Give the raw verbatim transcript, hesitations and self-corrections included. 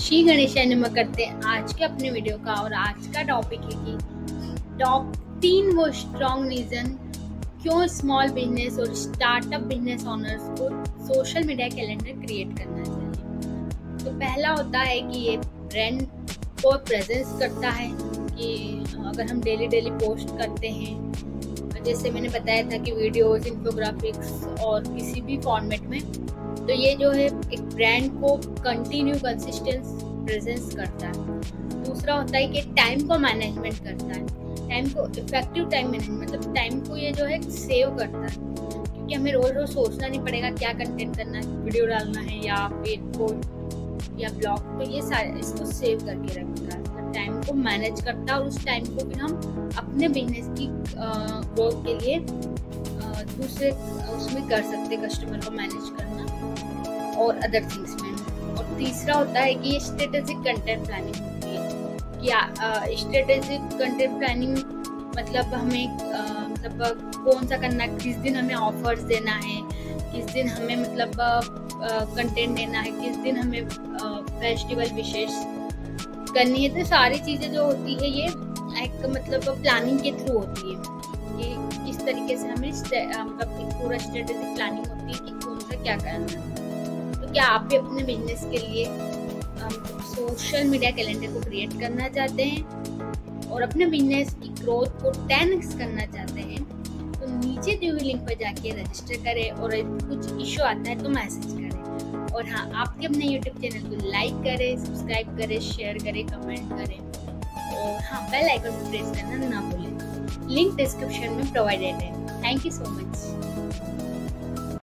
श्री गणेशाय नमः करते हैं आज के अपने वीडियो का। और आज का टॉपिक है कि टॉप तीन वो स्ट्रॉन्ग रीजन क्यों स्मॉल बिजनेस और स्टार्टअप बिजनेस ओनर्स को सोशल मीडिया कैलेंडर क्रिएट करना चाहिए। तो पहला होता है कि ये ब्रांड को प्रेजेंस करता है कि अगर हम डेली डेली पोस्ट करते हैं, जैसे मैंने बताया था कि वीडियोस, इन्फोग्राफिक्स और किसी भी फॉर्मेट में, तो ये जो है एक ब्रांड को कंटिन्यू कंसिस्टेंस प्रेजेंस करता है। दूसरा होता है कि टाइम को मैनेजमेंट करता है, टाइम को इफेक्टिव टाइम मैनेजमेंट, मतलब टाइम को ये जो है सेव करता है, क्योंकि हमें रोज रोज सोचना नहीं पड़ेगा क्या कंटेंट करना है, वीडियो डालना है या फिर पोस्ट या ब्लॉग, तो ये सारे इसको सेव करके रखता है, तो टाइम को मैनेज करता है। और उस टाइम को फिर हम अपने बिजनेस की ग्रोथ के लिए दूसरे उसमें कर सकते, कस्टमर को मैनेज करना और अदर थिंग्स में। और तीसरा होता है कि ये स्ट्रेटेजिक कंटेंट प्लानिंग होती है कि स्ट्रेटेजिक कंटेंट प्लानिंग मतलब हमें आ, मतलब कौन सा करना है, किस दिन हमें ऑफर्स देना है, किस दिन हमें मतलब कंटेंट देना है, किस दिन हमें फेस्टिवल विशेष करनी है। तो सारी चीज़ें जो होती है ये एक मतलब प्लानिंग के थ्रू होती है कि किस तरीके से हमें मतलब एक पूरा स्ट्रेटेजिक प्लानिंग होती है कि कौन सा क्या करना है। तो क्या आप भी अपने बिजनेस के लिए सोशल मीडिया कैलेंडर को क्रिएट करना चाहते हैं और अपने बिजनेस की ग्रोथ को टेन एक्स करना चाहते हैं, तो नीचे दी हुई लिंक पर जाके रजिस्टर करें और कुछ इशू आता है तो मैसेज करें। और हाँ, आपके अपने यूट्यूब चैनल को लाइक करें, सब्सक्राइब करें, शेयर करें, कमेंट करें और हाँ, बेल आइकन को प्रेस करना ना भूलें। लिंक डिस्क्रिप्शन में प्रोवाइडेड है। Thank you so much.